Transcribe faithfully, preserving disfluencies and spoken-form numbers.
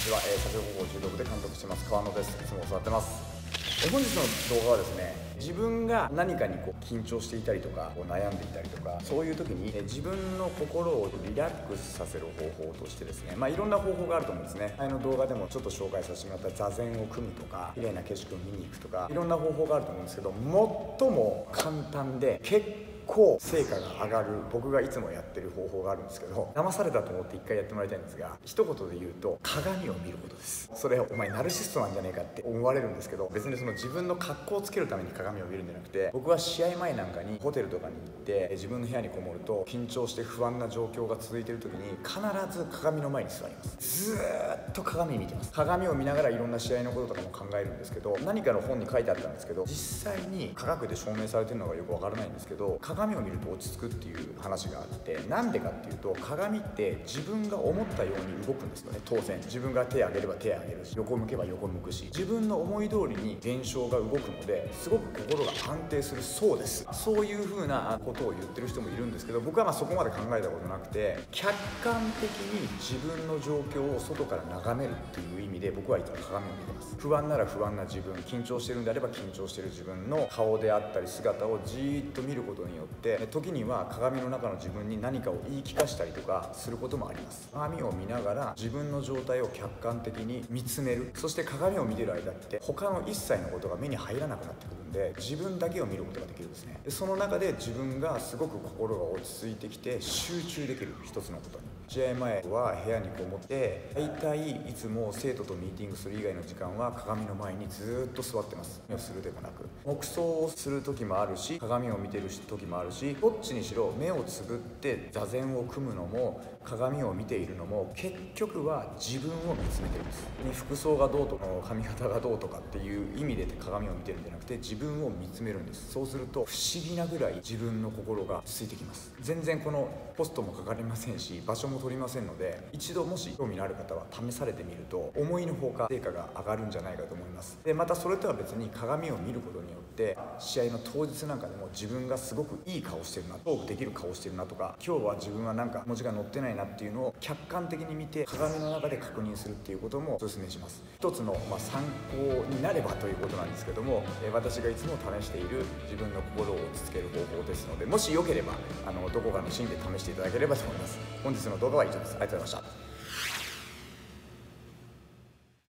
ちは、えー、社長高校柔道部で監督してます川野です。いつも教わってます。え本日の動画はですね、自分が何かにこう緊張していたりとかこう悩んでいたりとか、そういう時にえ自分の心をリラックスさせる方法としてですね、まあいろんな方法があると思うんですね。前の動画でもちょっと紹介させてもらった座禅を組むとか、綺麗な景色を見に行くとか、いろんな方法があると思うんですけど、最も簡単で結構こう成果が上がる僕がいつもやってる方法があるんですけど、騙されたと思って一回やってもらいたいんですが、一言で言うと鏡を見ることです。それお前ナルシストなんじゃねえかって思われるんですけど、別にその自分の格好をつけるために鏡を見るんじゃなくて、僕は試合前なんかにホテルとかに行って自分の部屋にこもると緊張して不安な状況が続いている時に必ず鏡の前に座ります。ずーっと鏡見てます。鏡を見ながらいろんな試合のこととかも考えるんですけど、何かの本に書いてあったんですけど、実際に科学で証明されてるのがよくわからないんですけど、鏡を見ると落ち着くっていう話があって、なんでかっていうと、鏡って自分が思ったように動くんですよね。当然自分が手を上げれば手を上げるし、横向けば横向くし、自分の思い通りに現象が動くので、すごく心が安定するそうです。そういう風なことを言ってる人もいるんですけど、僕はまあそこまで考えたことなくて、客観的に自分の状況を外から眺めるっていう意味で僕はいつも鏡を見てます。不安なら不安な自分、緊張してるんであれば緊張してる自分の顔であったり姿をじーっと見ることによって、時には鏡の中の自分に何かを言い聞かしたりとかすることもあります。鏡を見ながら自分の状態を客観的に見つめる。そして鏡を見てる間って他の一切のことが目に入らなくなってくるんで、自分だけを見ることができるんですね。でその中で自分がすごく心が落ち着いてきて集中できる一つのことに。試合前は部屋にこもって大体いつも生徒とミーティングする以外の時間は鏡の前にずっと座ってます。目をするでもなく黙想をする時もあるし、鏡を見てる時もあるし、どっちにしろ目をつぶって座禅を組むのも鏡を見ているのも結局は自分を見つめてるんです。服装がどうとか髪型がどうとかっていう意味で鏡を見てるんじゃなくて、自分を見つめるんです。そうすると不思議なぐらい自分の心がついてきます。全然このポストもかかりませんし、場所も取りませんので、一度もし興味のある方は試されてみると思いのほか成果が上がるんじゃないかと思います。でまたそれとは別に鏡を見ることによって試合の当日なんかでも自分がすごくいい顔してるな、勝負できる顔してるなとか、今日は自分はなんか文字が載ってないなっていうのを客観的に見て鏡の中で確認するっていうこともお勧めします。一つの、まあ、参考になればということなんですけども、え私がいつも試している自分の心を落ち着ける方法ですので、もしよければあのどこかのシーンで試していただければと思います。本日の動画は以上です。ありがとうございました。